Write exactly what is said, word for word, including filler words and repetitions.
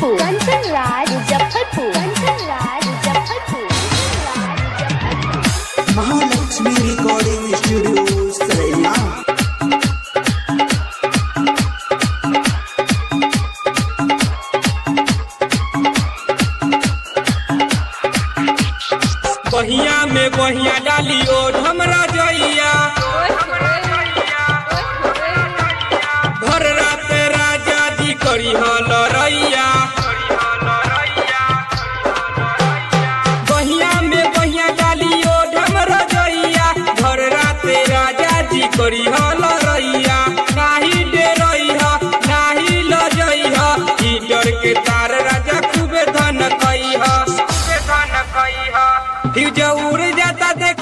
Muzaffarpur Kanchan Raj Muzaffarpur Kanchan Raj Muzaffarpur Mahalakshmi recording studio Saraiya. बहिया में बहिया डाली ओ हमरा जइया भर रात राजा जी करी लड़ैया। बहिया में बहिया डाली ओ हमरा जइया भर रात राजा जी करी लड़ैया। नाही डेरइहा नाही लजइहा हीटर के तार राजा खूबे धन कइहा खूबे धन कइहा। फ्यूज उड़ जाता देख